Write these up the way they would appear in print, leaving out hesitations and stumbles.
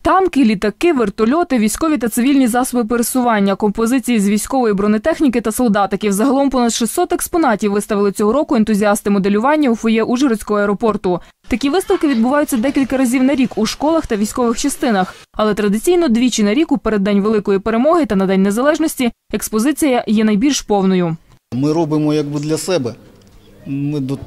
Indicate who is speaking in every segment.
Speaker 1: Танки, літаки, вертольоти, військові та цивільні засоби пересування, композиції з військової бронетехніки та солдатиків. Загалом понад 600 експонатів виставили цього року ентузіасти моделювання у фоє Ужгородського аеропорту. Такі виставки відбуваються декілька разів на рік у школах та військових частинах. Але традиційно двічі на рік у переддень Великої перемоги та на День Незалежності експозиція є найбільш повною.
Speaker 2: Ми робимо якби для себе. Ми до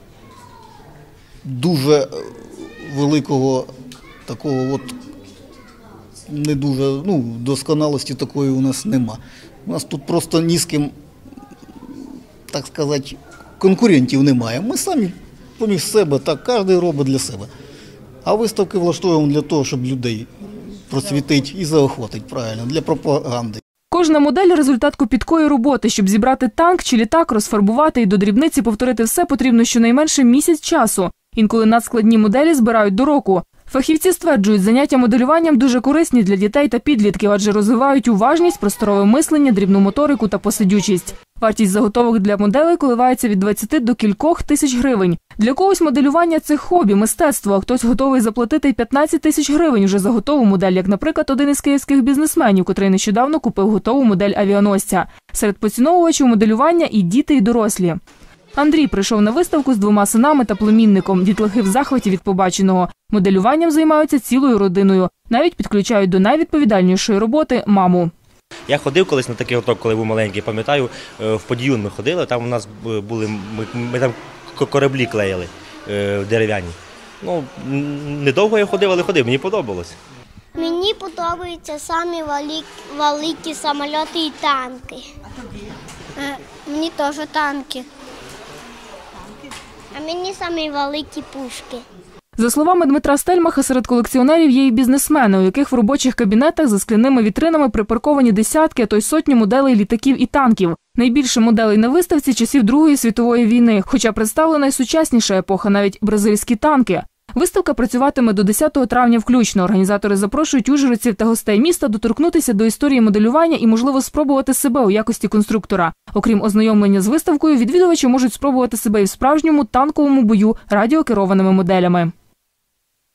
Speaker 2: дуже великого такого от не дуже, досконалості такої у нас нема. У нас тут просто ні з ким, так сказати, конкурентів немає. Ми самі поміж себе, так, кожен робить для себе. А виставки влаштовуємо для того, щоб людей просвітити і заохотити, правильно, для пропаганди.
Speaker 1: Кожна модель – результат копіткої роботи. Щоб зібрати танк чи літак, розфарбувати і до дрібниці повторити все, потрібно щонайменше місяць часу. Інколи надскладні моделі збирають до року. Фахівці стверджують, заняття моделюванням дуже корисні для дітей та підлітків, адже розвивають уважність, просторове мислення, дрібну моторику та посидючість. Вартість заготовок для моделей коливається від 20 до кількох тисяч гривень. Для когось моделювання – це хобі, мистецтво, а хтось готовий заплатити й 15 тисяч гривень вже за готову модель, як, наприклад, один із київських бізнесменів, котрий нещодавно купив готову модель авіаносця. Серед поціновувачів моделювання і діти, і дорослі. Андрій прийшов на виставку з 2 синами та племінником. Дітлахи в захваті від побаченого. Моделюванням займаються цілою родиною. Навіть підключають до найвідповідальнішої роботи маму.
Speaker 3: Я ходив колись на такий гурток, коли був маленький, пам'ятаю, в Подіюн ми ходили, там у нас були, ми там кораблі клеїли дерев'яні. Недовго я ходив, але ходив, мені подобалось.
Speaker 4: Мені подобаються самі великі самоліти і танки.
Speaker 5: А тобі?
Speaker 4: Мені теж танки. А мені самі великі пушки.
Speaker 1: За словами Дмитра Стельмаха, серед колекціонерів є і бізнесмени, у яких в робочих кабінетах за скляними вітринами припарковані десятки, а то й сотні моделей літаків і танків. Найбільше моделей на виставці часів Другої світової війни, хоча представлена й сучасніша епоха, навіть бразильські танки. Виставка працюватиме до 10 травня включно. Організатори запрошують ужгородців та гостей міста доторкнутися до історії моделювання і, можливо, спробувати себе у якості конструктора. Окрім ознайомлення з виставкою, відвідувачі можуть спробувати себе і в справжньому танковому бою радіокерованими моделями.